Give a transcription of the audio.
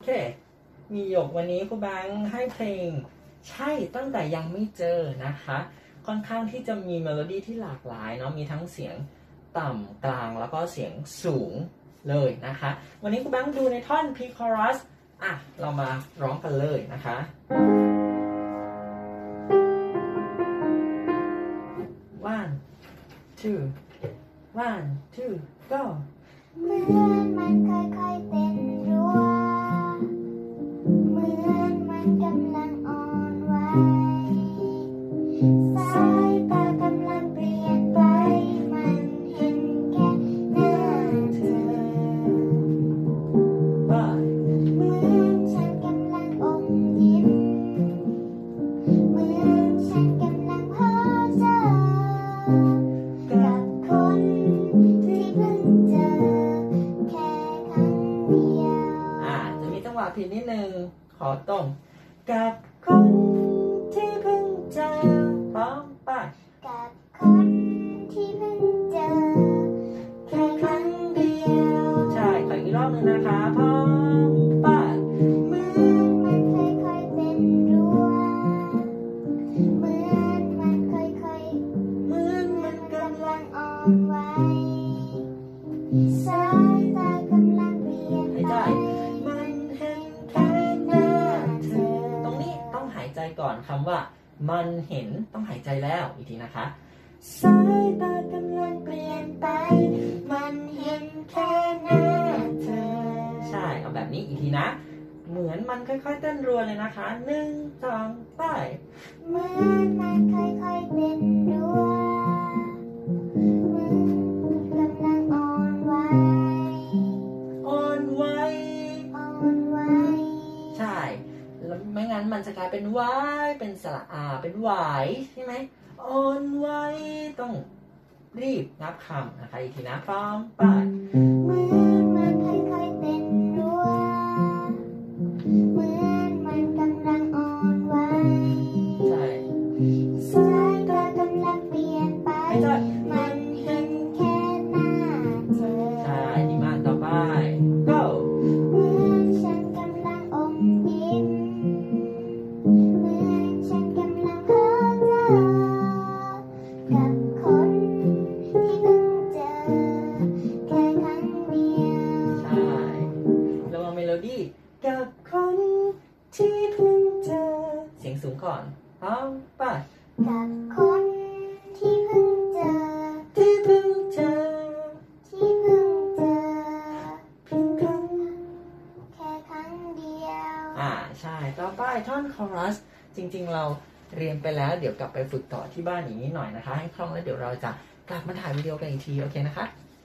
เคมีหยกวันนี้ครูแบงค์ให้เพลงใช่ตั้งแต่ยังไม่เจอนะคะค่อนข้างที่จะมีเมโลดี้ที่หลากหลายเนาะมีทั้งเสียงต่ำกลางแล้วก็เสียงสูงเลยนะคะวันนี้ครูแบงค์ดูในท่อน pre-chorus เรามาร้องกันเลยนะคะ one two one two go เหมือนมันค่อยๆเต้นรัวเหมือนมันกำลังอ่อนไหวสายตากำลังเปลี่ยนไปมันเห็นแค่หน้าเธอเหมือนฉันกำลังอมยิ้มเหมือนฉันกำลังพบเจอกับคนที่เพิ่งเจอแค่ครั้งเดียวจะมีจังหวะผิดนิดนึงขอตรงกับคนที่เพิ่งเจอพร้อมไปกับคนที่เพิ่งเจอแค่ครั้งเดียวใช่ขออีกรอบนึงนะคะพร้อมไปเหมือนมันค่อยๆเต้นรัวเหมือนมันค่อยๆเหมือนมันกำลังอ่อนไหวสายตากำลังเปลี่ยนไปมันเห็นแค่หน้าเธอตรงนี้ต้องหายใจก่อนคำว่ามันเห็นต้องหายใจแล้วอีกทีนะคะสายตากำลังเปลี่ยนไปมันเห็นแค่หน้าเธอใช่เอาแบบนี้อีกทีนะเหมือนมันค่อยๆเต้นรัวเลยนะคะ1 2ไปเหมือนมันค่อยๆเต้นรัวเหมือนกำลังอ่อนไหวอ่อนไหวใช่แล้วไม่งั้นมันจะกลายเป็นวายเป็นสระอาเป็นหวายใช่ไหมอ่อนไหวต้องรีบนับคำนะคะอีกทีนะพร้อมไปเหมือนมันค่อยๆเต้นรัวเหมือนมันกำลังอ่อนไหวใช่สายตากำลังเปลี่ยนไปมันเห็นแค่หน้าเธอใช่ดีมากต่อไป go เหมือนฉันกำลังอมยิ้มเหมือนฉันกำลังพบเจอกับคนที่เพิ่งเจอแค่ครั้งเดียวใช่ระวังเมโลดี้กับคนที่เพิ่งเจอเสียงสูงก่อนพร้อมไปกับคนที่เพิ่งเจอที่เพิ่งเจอที่เพิ่งเจอเพียงครั้งแค่ครั้งเดียวใช่ต่อไปท่อนคอรัสจริงๆเราเรียนไปแล้วเดี๋ยวกลับไปฝึกต่อที่บ้านอีกนิดหน่อยนะคะให้คล่องแล้วเดี๋ยวเราจะกลับมาถ่ายวิดีโอกันอีกทีโอเคนะคะ